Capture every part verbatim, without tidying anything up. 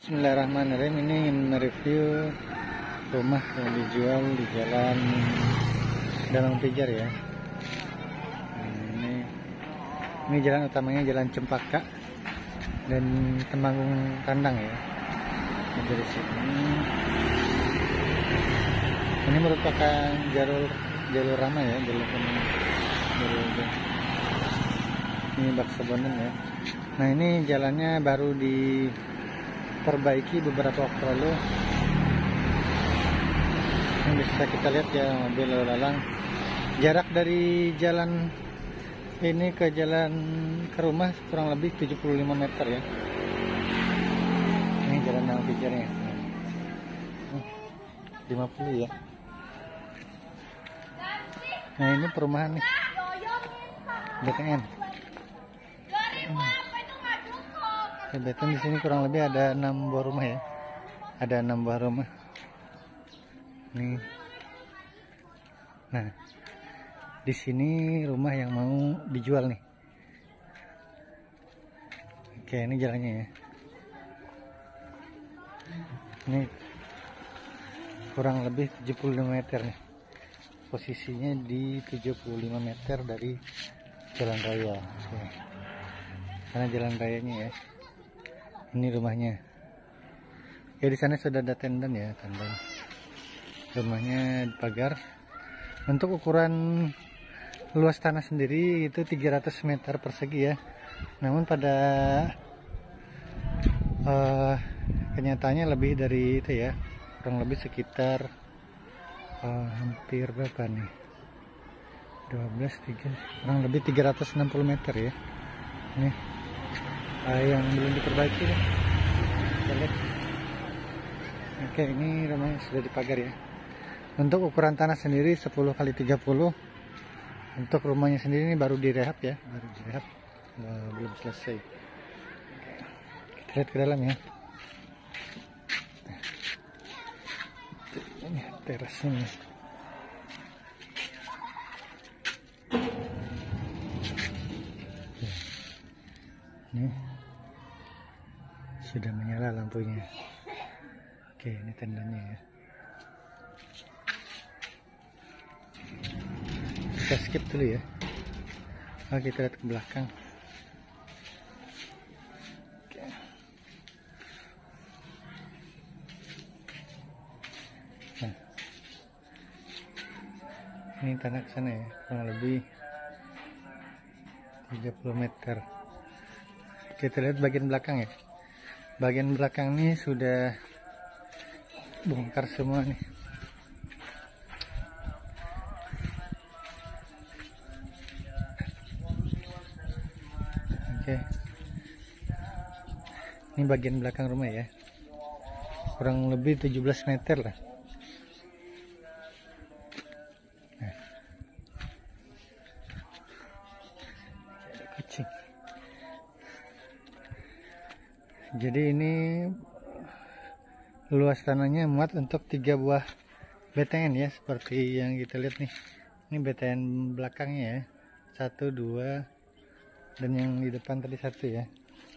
Bismillahirrahmanirrahim. Ini ingin mereview rumah yang dijual di jalan Danau Pijar ya. Nah, ini ini jalan utamanya jalan Cempaka dan Temanggung Kandang ya. Nah, dari sini ini merupakan jalur jalur ramah ya, jalur jalur ini Baksobonden ya. Nah, ini jalannya baru diperbaiki beberapa waktu lalu. Ini bisa kita lihat ya, mobil lalu lalang. Jarak dari jalan ini ke jalan ke rumah kurang lebih tujuh puluh lima meter ya. Ini jalan Danau Pijarnya. lima puluh ya. Nah, ini perumahan nih. B T N. Hmm. B T N di sini kurang lebih ada enam buah rumah ya. Ada enam buah rumah. Nih. Nah, di sini rumah yang mau dijual nih. Oke, ini jalannya ya. Ini kurang lebih tujuh puluh lima meter nih. Posisinya di tujuh puluh lima meter dari jalan raya. Oke. Karena jalan rayanya ya. Ini rumahnya. Ya, di sana sudah ada tenda ya, tenda. Rumahnya pagar. Untuk ukuran luas tanah sendiri itu tiga ratus meter persegi ya. Namun pada uh, kenyataannya lebih dari itu ya. Kurang lebih sekitar uh, hampir berapa nih? dua belas, tiga, kurang lebih tiga ratus enam puluh meter ya. Ini uh, yang belum diperbaiki nih. Kita lihat. Oke, ini rumahnya sudah dipagar ya. Untuk ukuran tanah sendiri sepuluh kali tiga puluh. Untuk rumahnya sendiri ini baru direhab ya, baru direhab, uh, belum selesai. Kita lihat ke dalam ya. Ini terasnya nih. Ini sudah menyala lampunya. Oke, ini tendanya ya. Kita skip dulu ya. Oke, kita lihat ke belakang. Oke. Nah, ini tanah ke sana ya, kurang lebih tiga puluh meter. Kita lihat bagian belakang ya. Bagian belakang ini sudah bongkar semua nih. Oke. Ini bagian belakang rumah ya. Kurang lebih tujuh belas meter lah. Nah. Ada kucing. Jadi ini luas tanahnya muat untuk tiga buah B T N ya, seperti yang kita lihat nih. Ini B T N belakangnya ya, satu, dua, dan yang di depan tadi satu ya.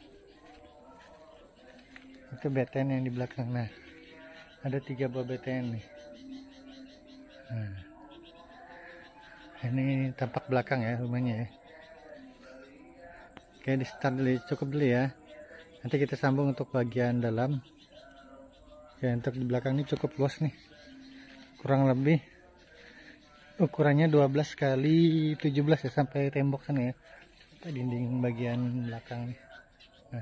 Itu B T N yang di belakang. Nah, ada tiga buah B T N nih. Nah, ini tampak belakang ya rumahnya ya. Oke, di start dulu, cukup dulu ya. Nanti kita sambung untuk bagian dalam. Ya, untuk di belakang ini cukup luas nih. Kurang lebih ukurannya dua belas kali tujuh belas ya, sampai tembok sana ya. Dinding bagian belakang nih. Nah.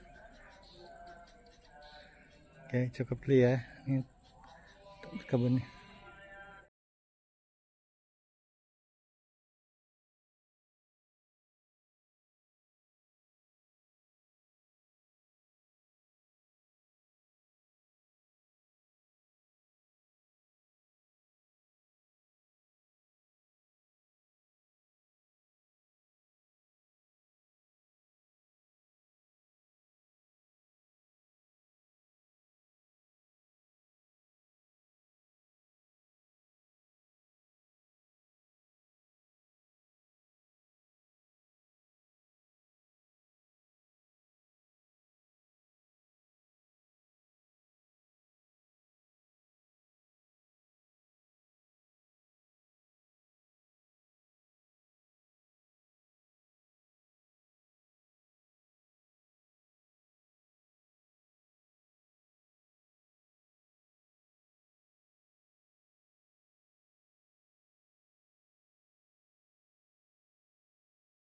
Oke, cukup dulu ya. Ini kebun nih.